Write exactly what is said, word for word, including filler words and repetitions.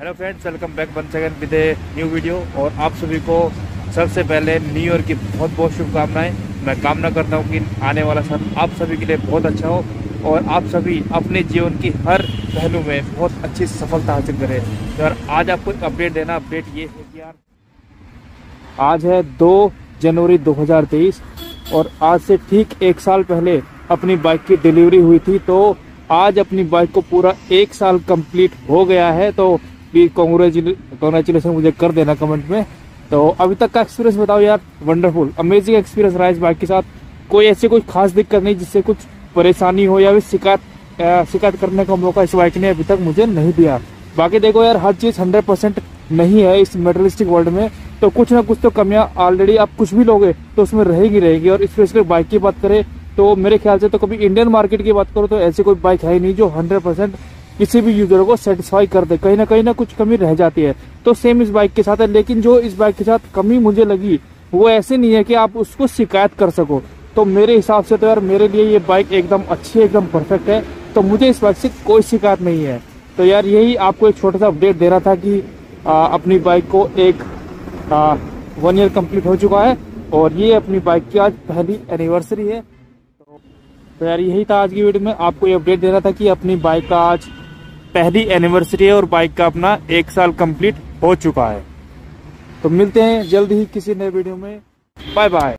Hello friends, welcome back one second with a new video. और आप सभी को सबसे पहले न्यू ईयर की बहुत बहुत शुभकामनाएं। मैं कामना करता हूं कि आने वाला साल आप सभी के लिए बहुत अच्छा हो और आप सभी अपने जीवन की हर पहलू में बहुत अच्छी सफलता हासिल करें। तो यार आज आपको एक अपडेट देना। अपडेट ये है कि यार आज है दो जनवरी दो हज़ार तेईस और आज से ठीक एक साल पहले अपनी बाइक की डिलीवरी हुई थी। तो आज अपनी बाइक को पूरा एक साल कंप्लीट हो गया है। तो प्लीज कॉन्ग्रेचुलेशन मुझे कर देना कमेंट में। तो अभी तक का एक्सपीरियंस बताओ यार। वंडरफुल अमेजिंग एक्सपीरियंस रहा इस बाइक के साथ। कोई ऐसी कोई खास दिक्कत नहीं जिससे कुछ परेशानी हो या फिर शिकायत शिकायत करने का मौका इस बाइक ने अभी तक मुझे नहीं दिया। बाकी देखो यार, हर चीज हंड्रेड परसेंट नहीं है इस मटेरियलिस्टिक वर्ल्ड में। तो कुछ ना कुछ तो कमियां ऑलरेडी आप कुछ भी लोगे तो उसमें रहेगी रहेगी। और स्पेशली बाइक की बात करें तो मेरे ख्याल से तो कभी इंडियन मार्केट की बात करो तो ऐसी कोई बाइक है ही नहीं जो हंड्रेड परसेंट किसी भी यूजर को सेटिस्फाई कर दे। कहीं ना कहीं ना कुछ कमी रह जाती है। तो सेम इस बाइक के साथ है। लेकिन जो इस बाइक के साथ कमी मुझे लगी वो ऐसे नहीं है कि आप उसको शिकायत कर सको। तो मेरे हिसाब से तो यार मेरे लिए ये बाइक एकदम अच्छी है, एकदम परफेक्ट है। तो मुझे इस बाइक से कोई शिकायत नहीं है। तो यार यही आपको एक छोटा सा अपडेट दे रहा था कि आ, अपनी बाइक को एक आ, वन ईयर कंप्लीट हो चुका है और ये अपनी बाइक की आज पहली एनिवर्सरी है। तो यार यही था आज की वीडियो में, आपको ये अपडेट देना था कि अपनी बाइक का आज पहली एनिवर्सरी है और बाइक का अपना एक साल कंप्लीट हो चुका है। तो मिलते हैं जल्द ही किसी नए वीडियो में। Bye bye.